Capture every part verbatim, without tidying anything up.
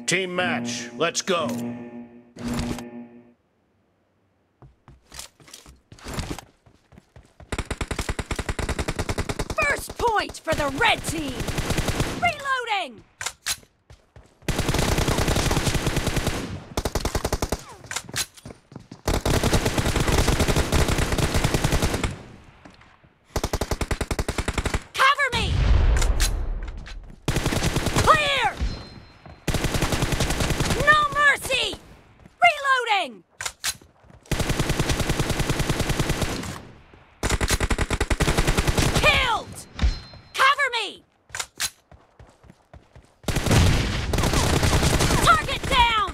Team match, let's go. First point for the red team. Reloading! Cover me! Clear! No mercy! Reloading! Killed! Cover me! Target down!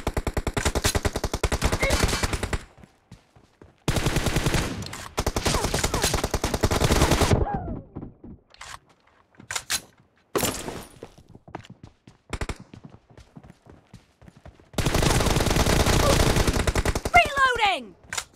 Reloading!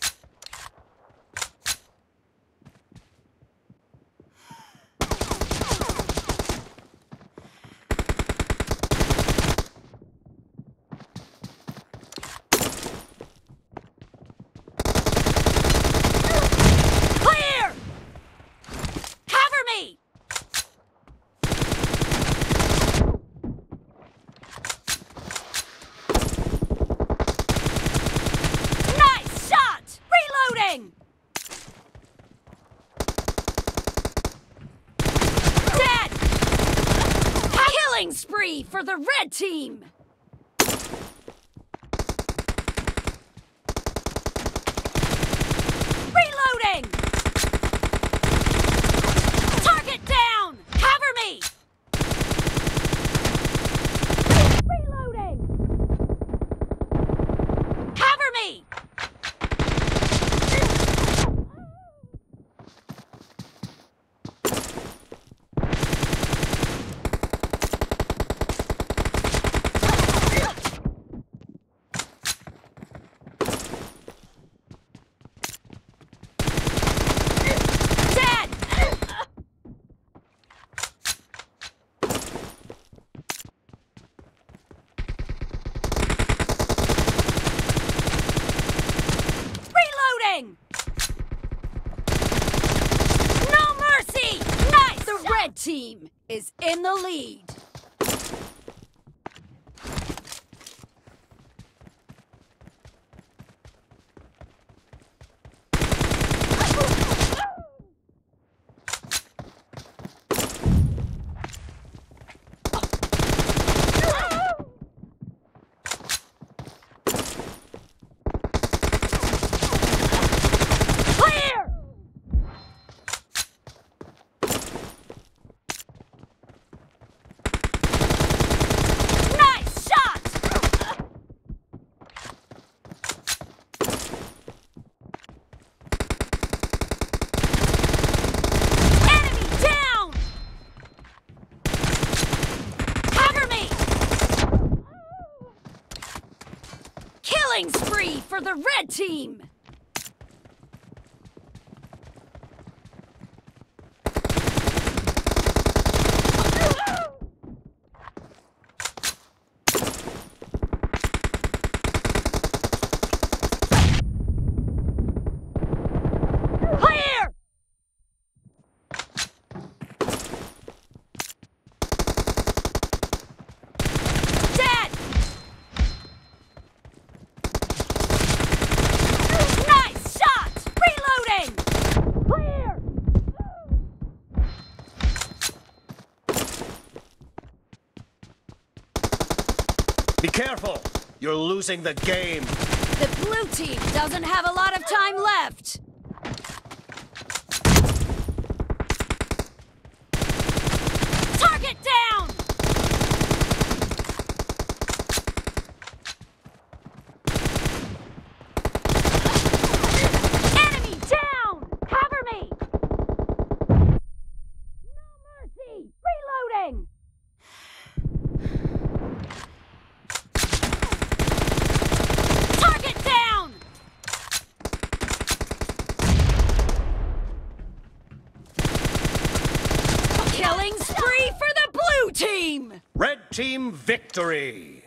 Clear! Cover me! Nice shot! Reloading! Dead! Killing spree for the red team! Reloading! Target down! Cover me! Reloading! Cover me! Dead! Reloading! No mercy! Nice! The red team is in the lead. Clear! Nice shot! Enemy down! Cover me! Killing spree for the red team! Clear! Dead! Nice shot! Reloading! Clear! Be careful, you're losing the game. The blue team doesn't have a lot of time left. Target down! Enemy down! Cover me! No mercy! Reloading! Target down! Killing spree for the blue team! Red team victory!